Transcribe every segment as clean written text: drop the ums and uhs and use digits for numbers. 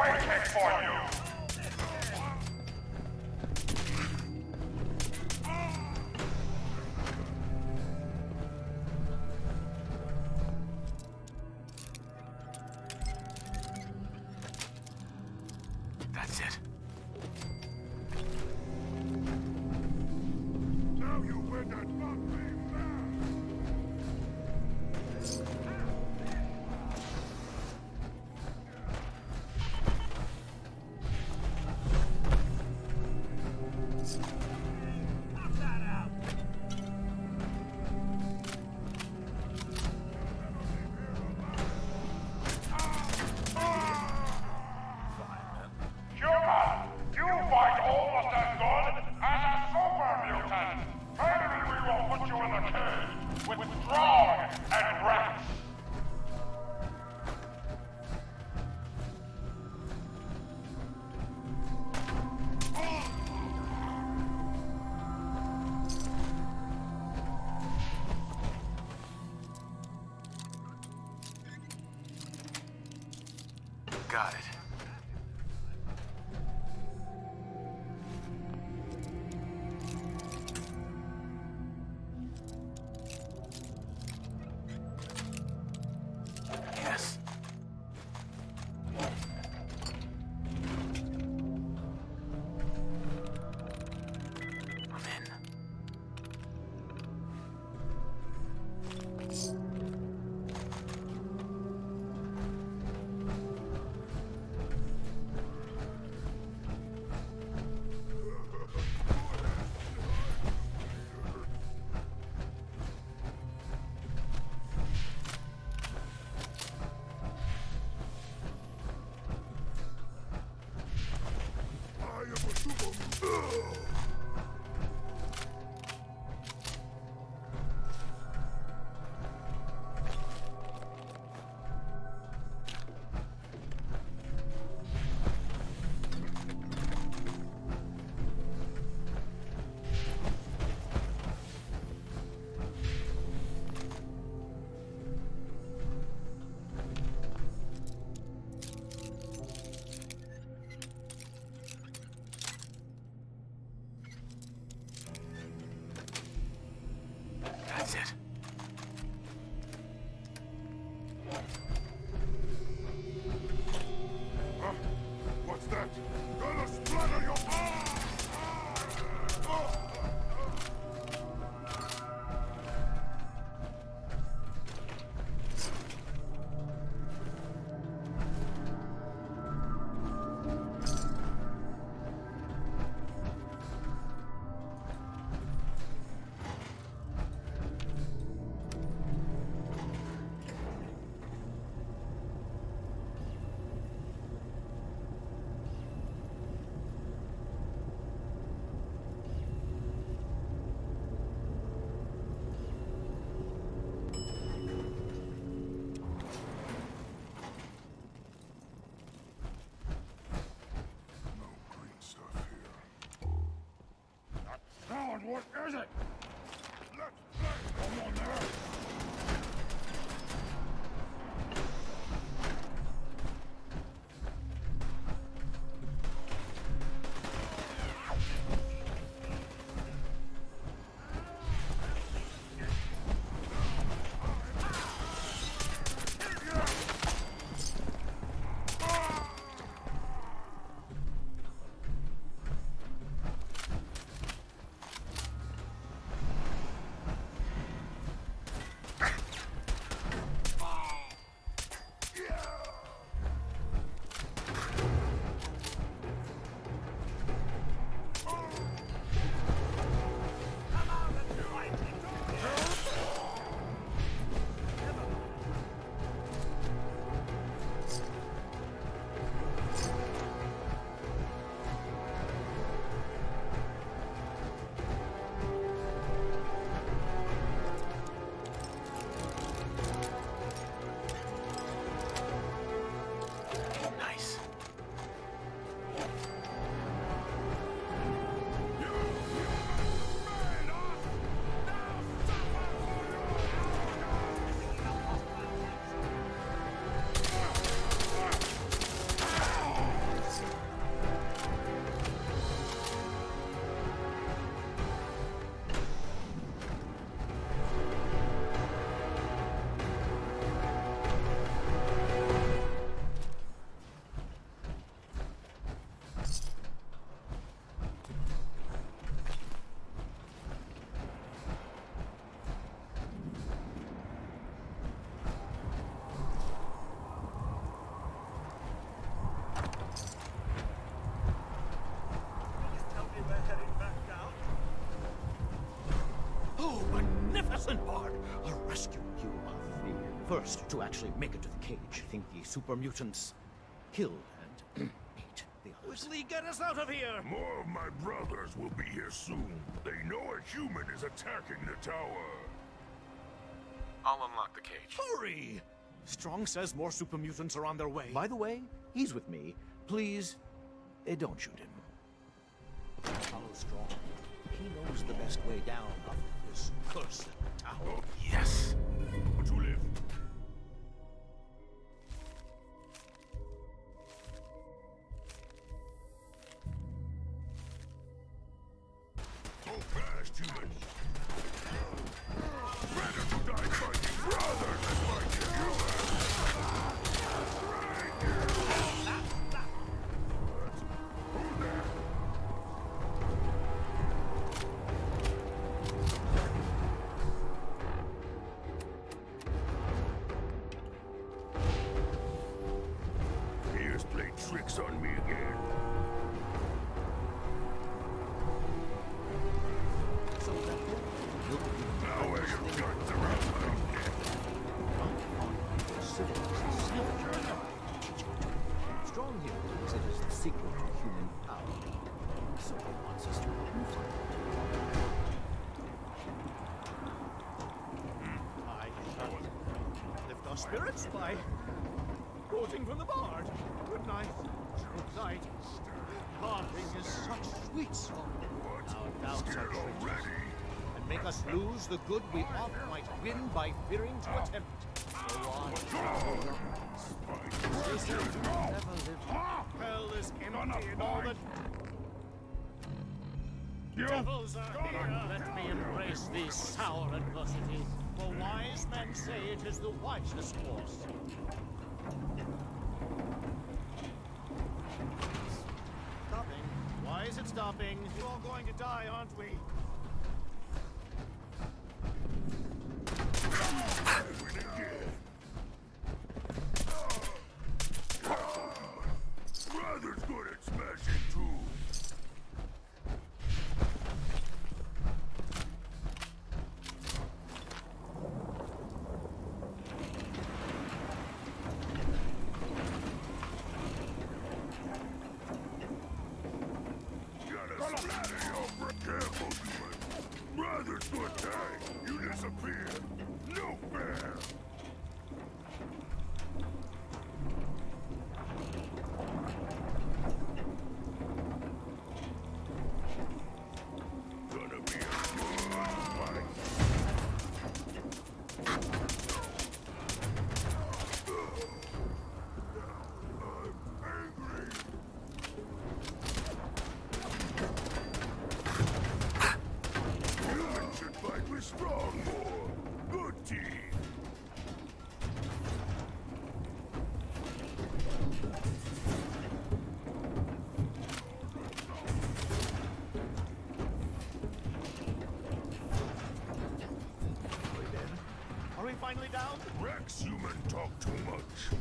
waiting for you! That's it. Now you win that lottery now! Got it. Yes. I'm in. That's it. Huh? What's that? Gonna splatter your... What is it? Let's play! Come on there! magnificent, Bard! A rescue. You are the first to actually make it to the cage. I think the super mutants killed and ate the others. Quickly get us out of here! More of my brothers will be here soon. They know a human is attacking the tower. I'll unlock the cage. Hurry! Strong says more super mutants are on their way. By the way, he's with me. Please, don't shoot him. Follow Strong. He knows the best way down off this cursed tower. Yes. To live. Go fast, human. Better to die fighting brothers than fighting humans. Who there? He has played tricks on me again. So that Now where your guts around my neck. Strong here believes it is the secret to human power. So he wants us to prove it. I shall lift our spirits by quoting from the Bard. Good night. Good night. Barding is such sweet song. Our doubts are Scared traitors, already? and make us lose the good we oft might win by fearing to attempt. Go on. They say you never live. Hell is empty and all the devils are here. Let me embrace these sour adversity, for wise men say it is the wisest course. Stopping. Why is it stopping? We're all going to die, aren't we? Brother's good at smashing too. Gotta splatter your careful, human. Brother's good time. You disappear. No fair. Gonna be a good fight. I'm angry. Humans should fight with strong more. Good team. Are we finally down? Rex human talk too much.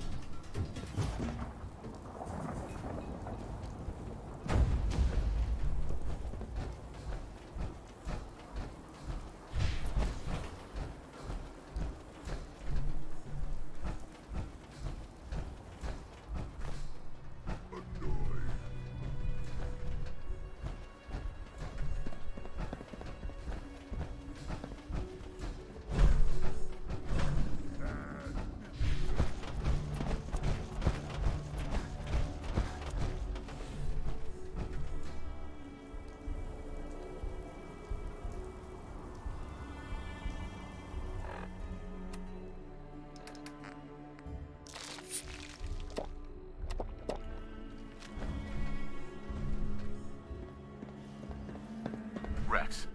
Annoyed. Rex.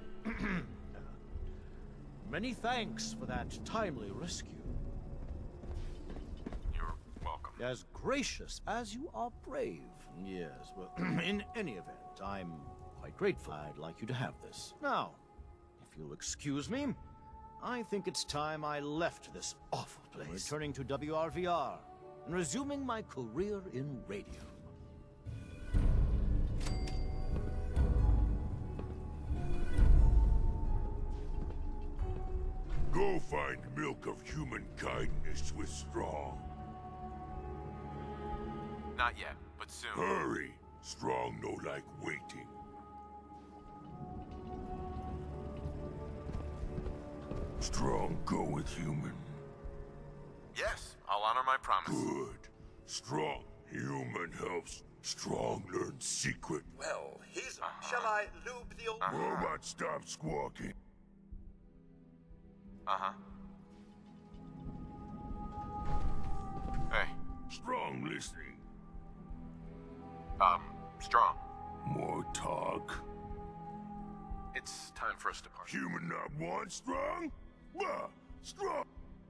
Many thanks for that timely rescue. You're welcome. As gracious as you are brave. Yes, well, in any event, I'm quite grateful. I'd like you to have this. Now, if you'll excuse me, I think it's time I left this awful place. Returning to WRVR and resuming my career in radio. Go find milk of human kindness with Strong. Not yet, but soon. Hurry! Strong no like waiting. Strong go with human. Yes, I'll honor my promise. Good. Strong human helps Strong learn secret. Well, he's... Shall I lube the old... Robot, stop squawking. Uh-huh. Hey, Strong listening. Strong. More talk. It's time for us to part. Human not want Strong? Bah! Strong!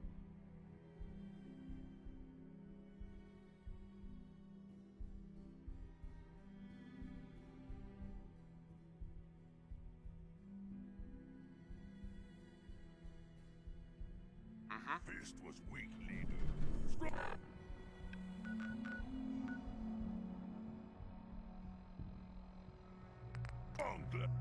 Fist was weak leader. Strong! Strong!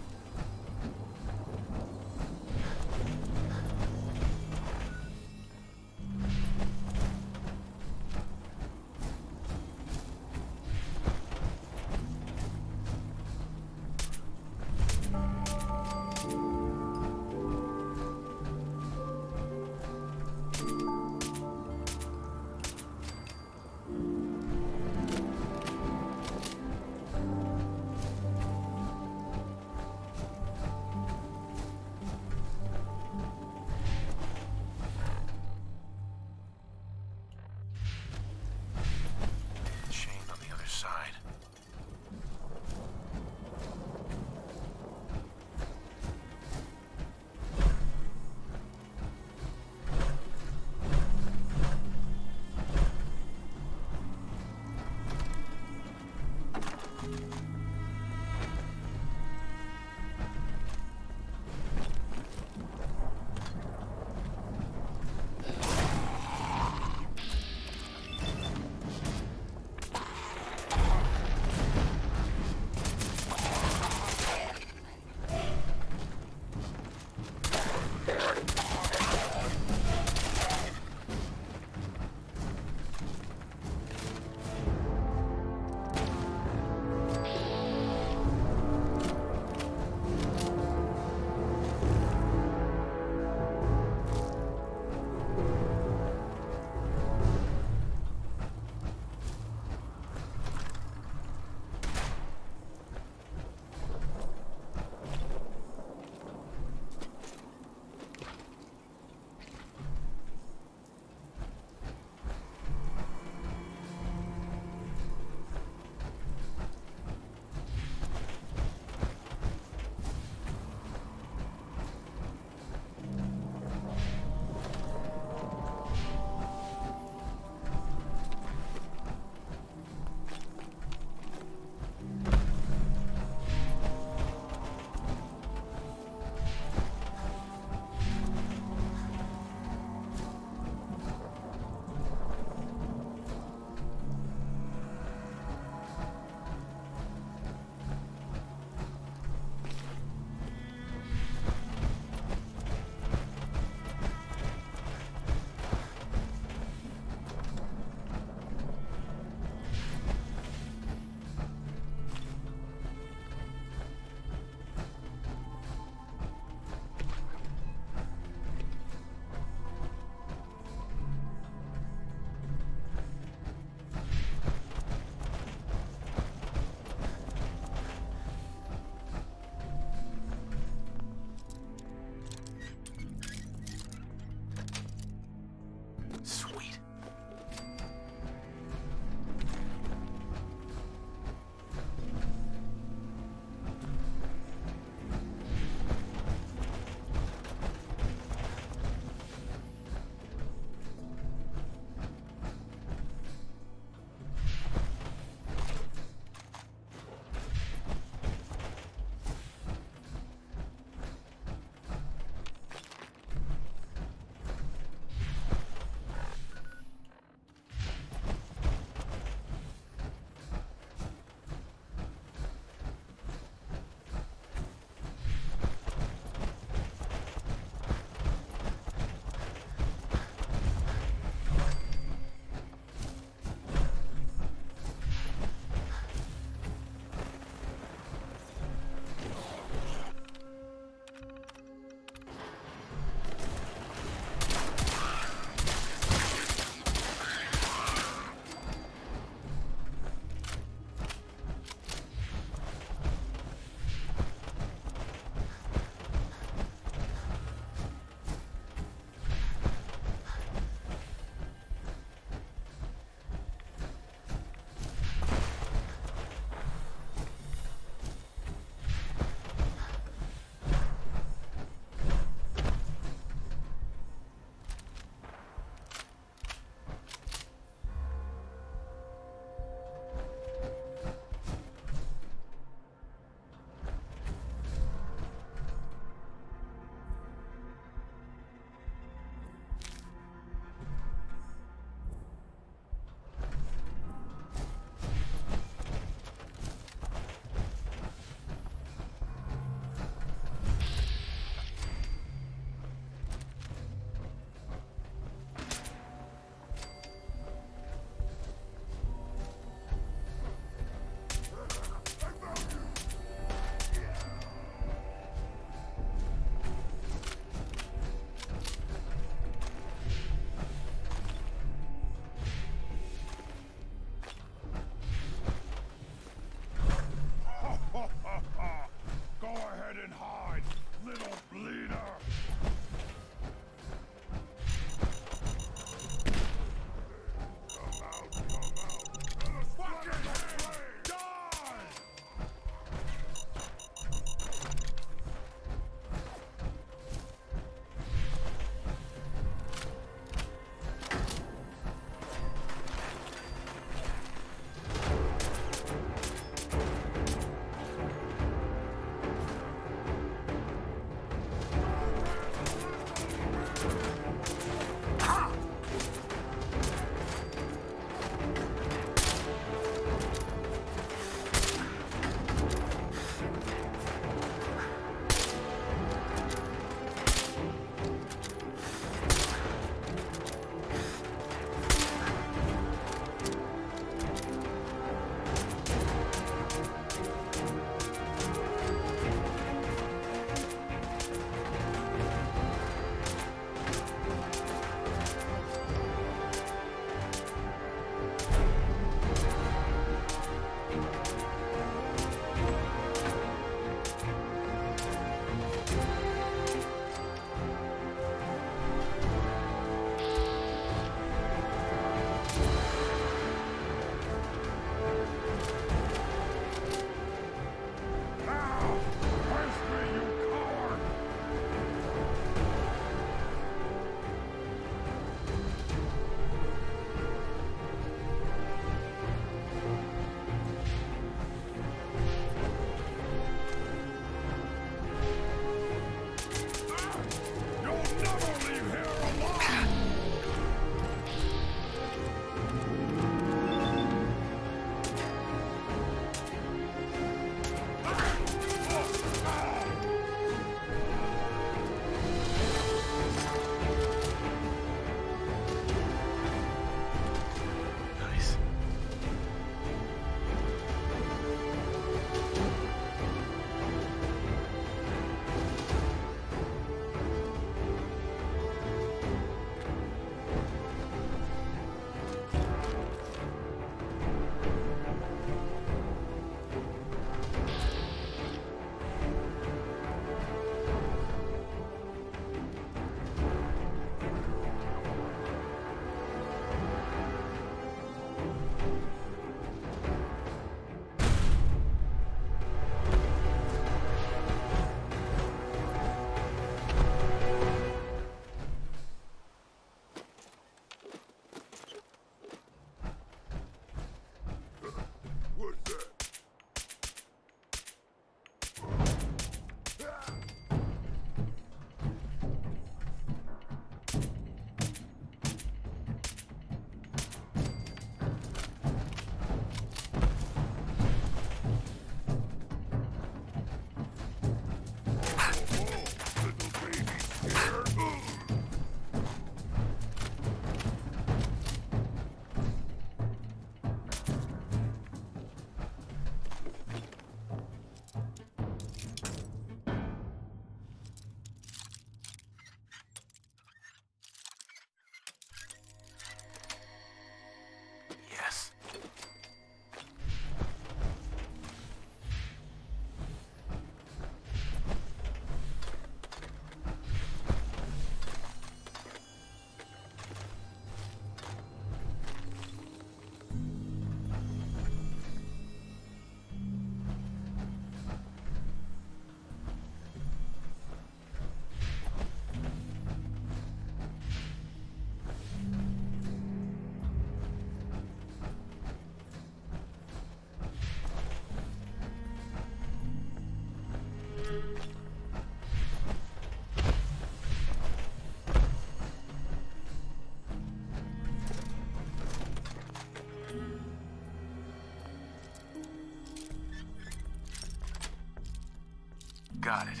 got it.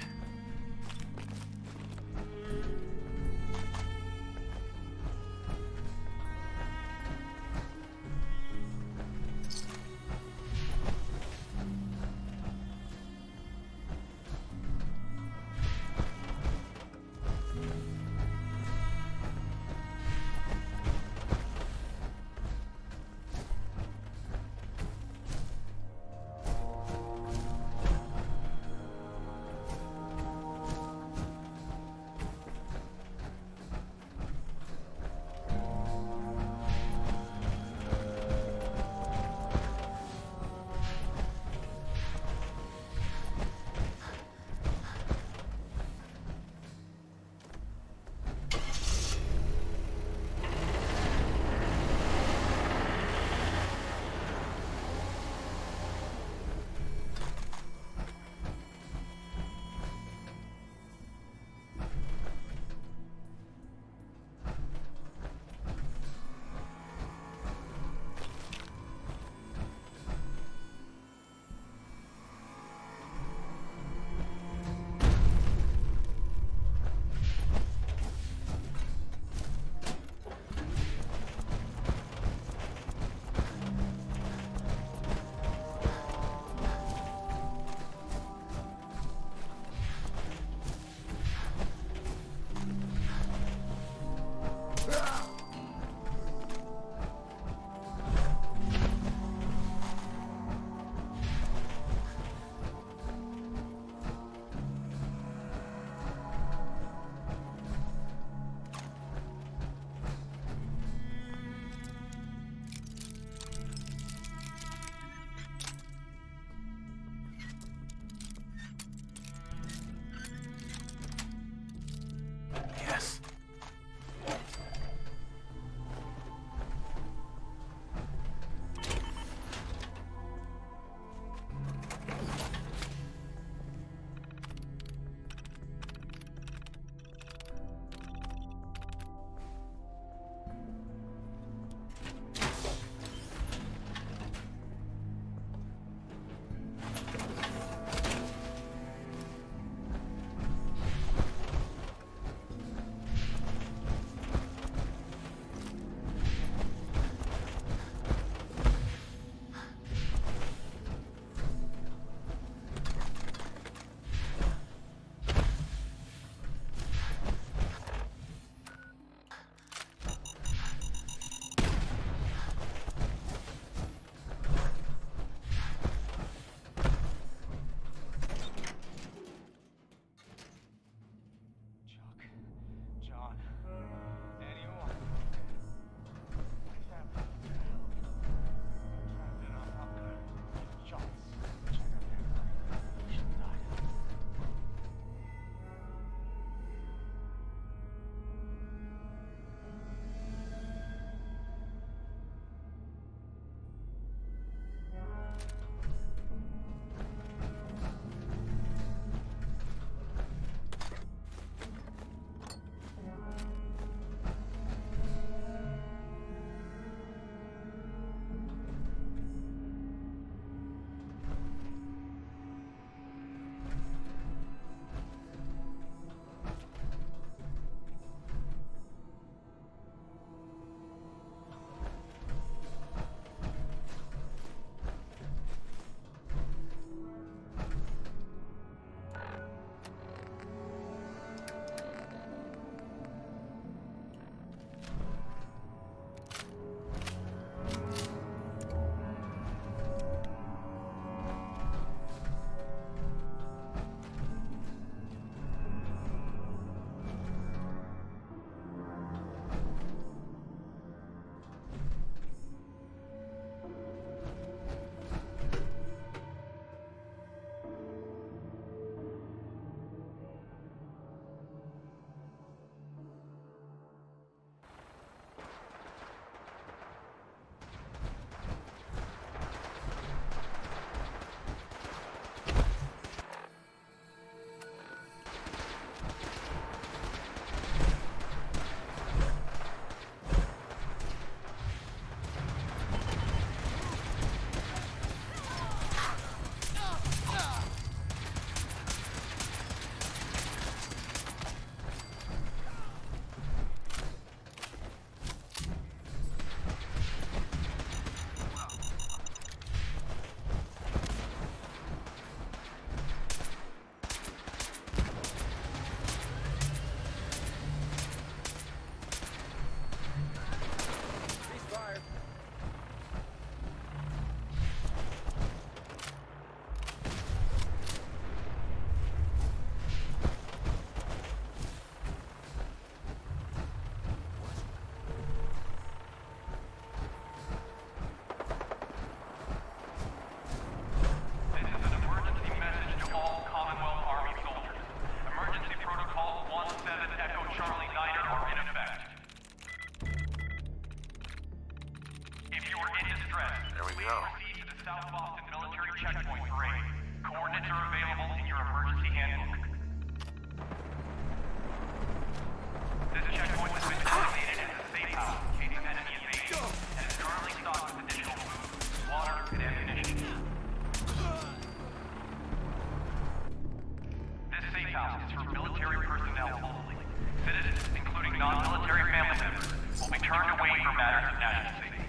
house is for military personnel only. Citizens, including non-military family members, will be turned away for matters of national safety.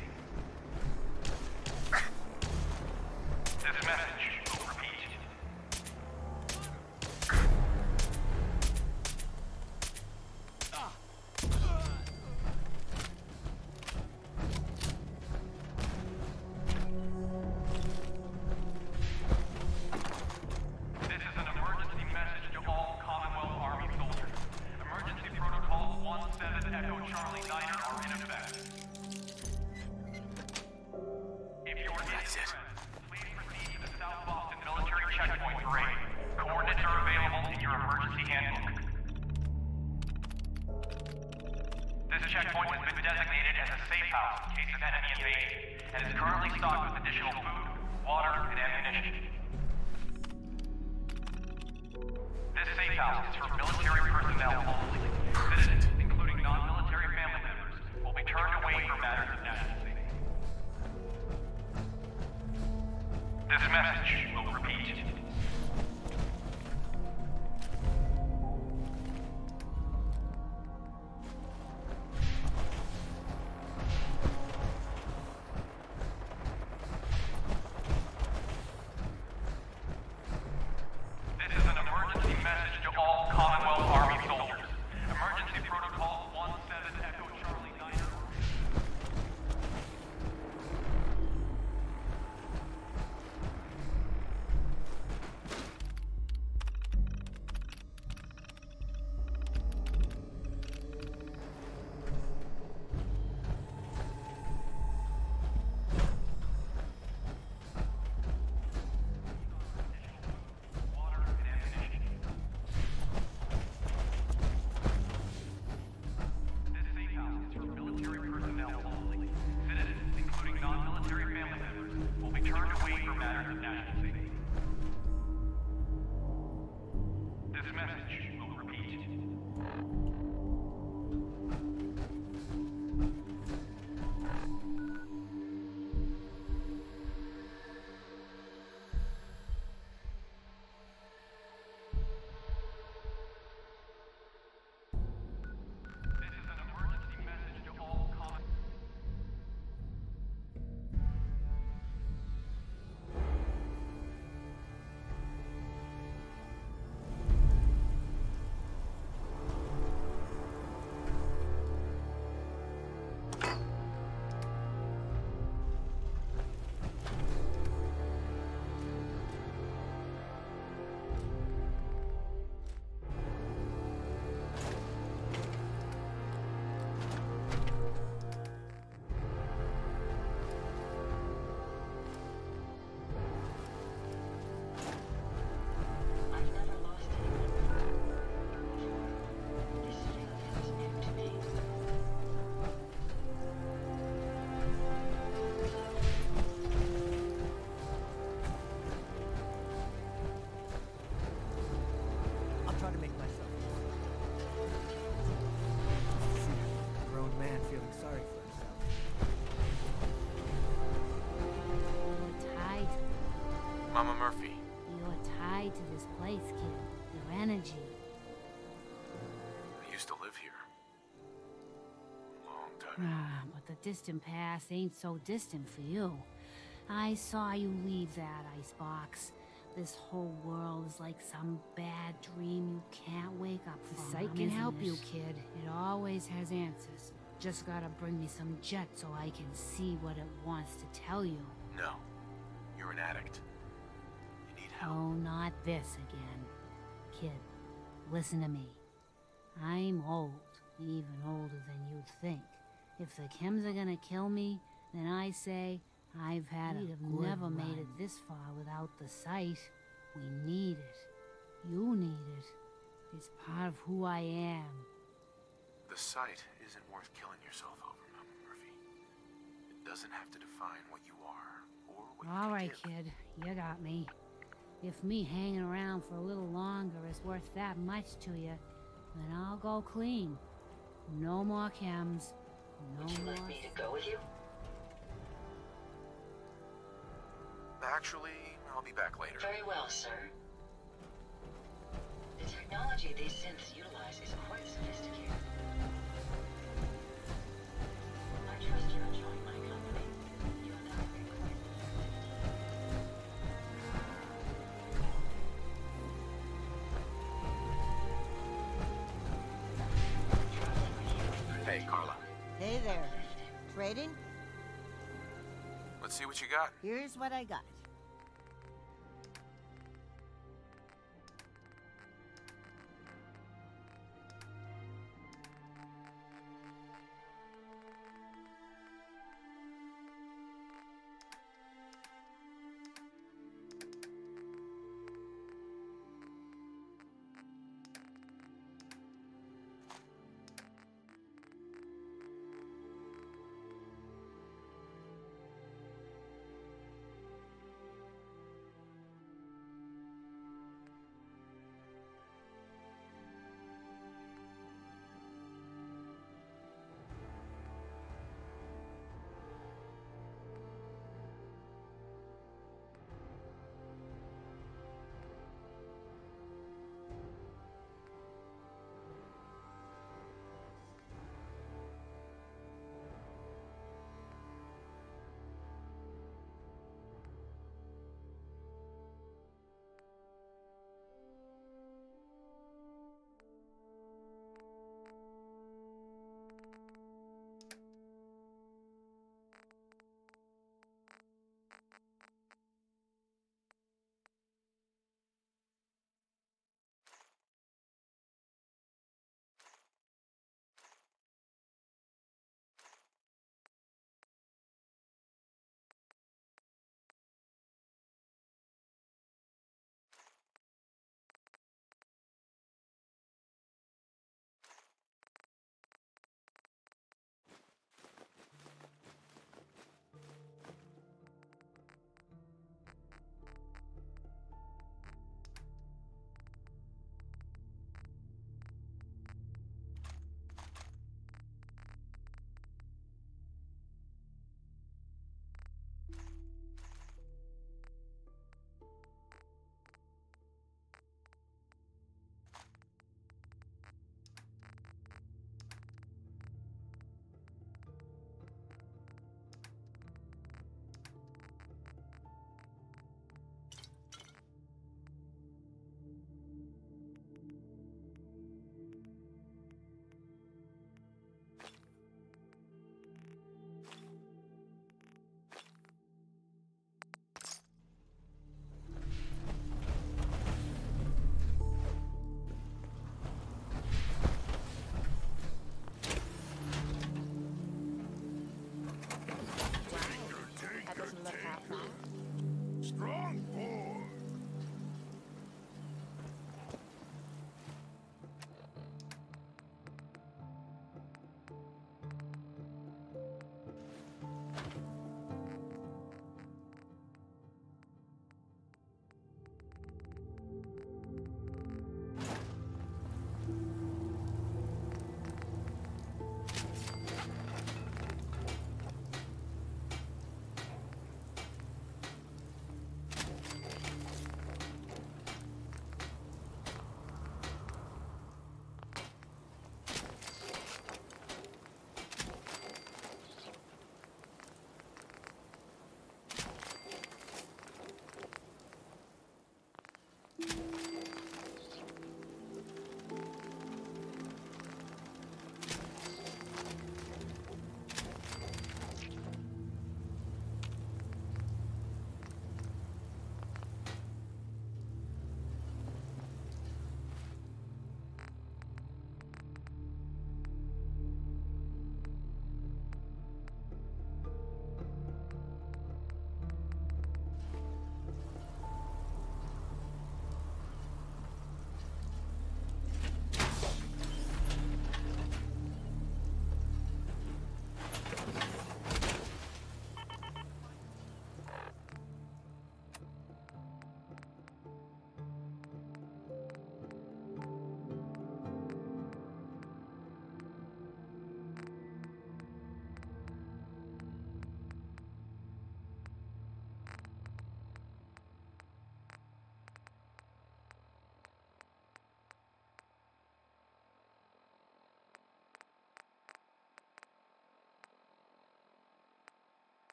This message will repeat. This is an emergency message to all Commonwealth Army soldiers. Emergency Protocol 17 Echo Charlie Niner are in effect. If you are in distress, please proceed to the South Boston Military Checkpoint Parade. Coordinates are available in your emergency handbook. This checkpoint has been designated as a safe house in case of enemy invasion, and is currently stocked with additional food, water, and ammunition. This safe house is for military personnel only. Citizens, including non-military family members, will be turned away for matters of national safety. This message will repeat. This is an emergency message to all Commonwealth Army soldiers. Emergency Protocol 17 Echo Charlie Niner. Water and ammunition. This safe house is for military personnel only. Citizens, including non-military family members, will be turned away for matters of national safety. This message will repeat. This is an emergency message to all common. I've never lost anyone. This street feels new to me. I'll try to make myself. A grown man feeling sorry for himself. You're tied. Mama Murphy. You're tied to this place, kid. Your energy. I used to live here. A long time ago. Ah, but the distant past ain't so distant for you. I saw you leave that icebox. This whole world is like some bad dream you can't wake up from. The sight can help you, kid. It always has answers. Just gotta bring me some jet so I can see what it wants to tell you. No. You're an addict. You need help. Oh, not this again. Kid, listen to me. I'm old, even older than you'd think. If the chems are gonna kill me, then I say I've had a good never made it this far without the sight. We need it. You need it. It's part of who I am. The sight isn't worth killing yourself over, Mama Murphy. It doesn't have to define what you are or what you All can right, give. kid. You got me. If me hanging around for a little longer is worth that much to you, then I'll go clean. No more chems. No Would you more. like me to go with you? Actually, I'll be back later. Very well, sir. The technology technology these synths utilize is quite sophisticated. I trust you're enjoying my company. You and I have been quite Hey, Carla. Hey there. Trading? Let's see what you got. Here's what I got.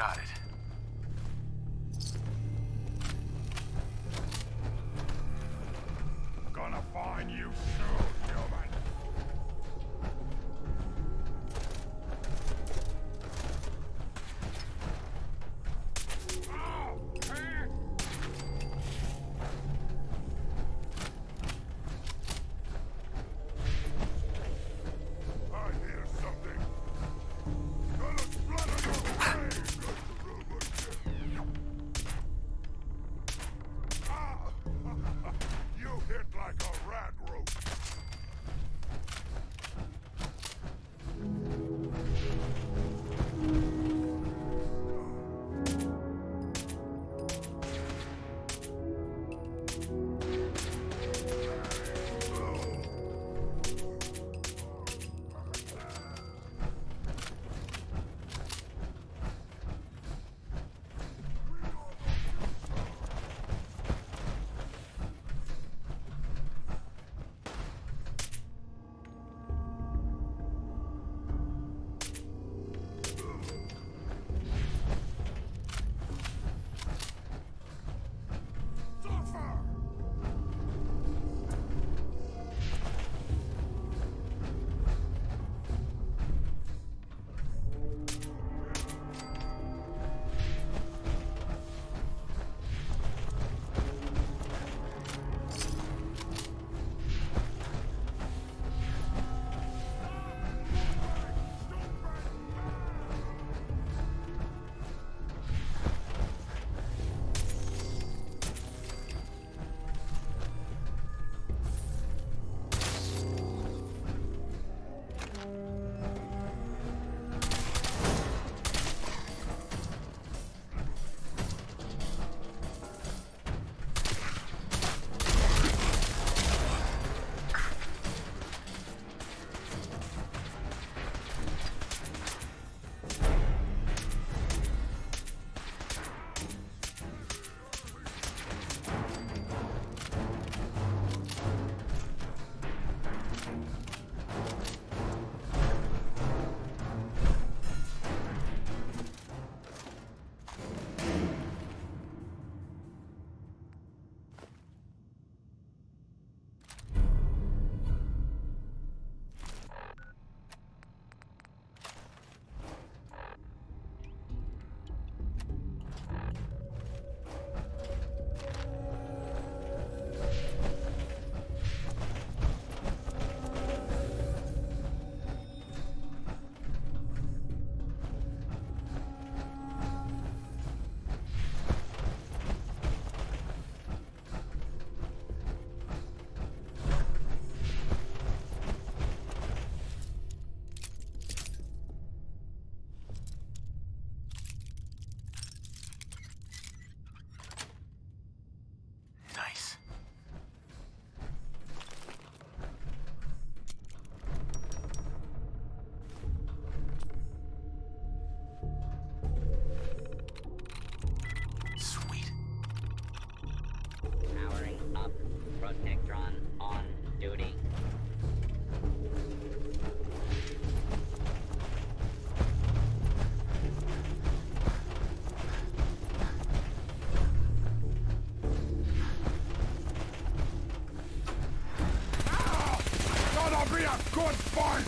got it. Gonna find you soon, human. Ow! Eh? I hear something. Gonna splatter your brains, Mr. Ruben. Ah! You hit like a rat rope. Suffer! Nice. Sweet. Powering up. Protectron on duty. Gonna be a good fight!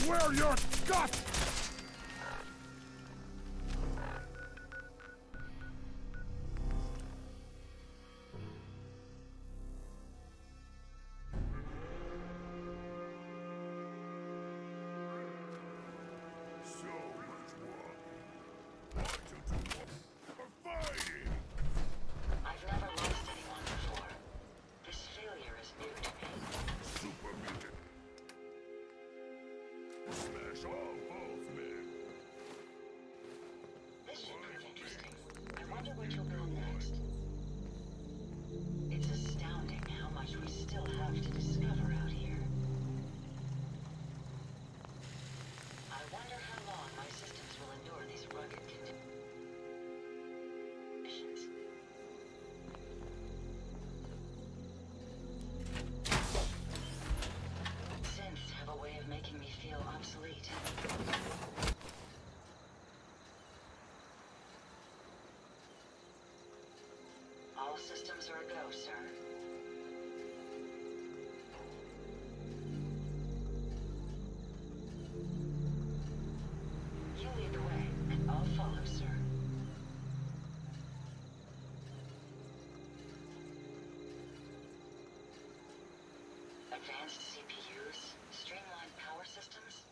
swear your guts! So much more. Want to do more fighting? I've never lost anyone before. This failure is new to me. Super mutant. Smash all both men. This should prove interesting. I wonder what you'll build next. It's astounding how much we still have to discover out here. I wonder how long my systems will endure these rugged conditions. Synths have a way of making me feel obsolete. All systems are a go, sir. You lead the way, and I'll follow, sir. Advanced CPUs, streamlined power systems,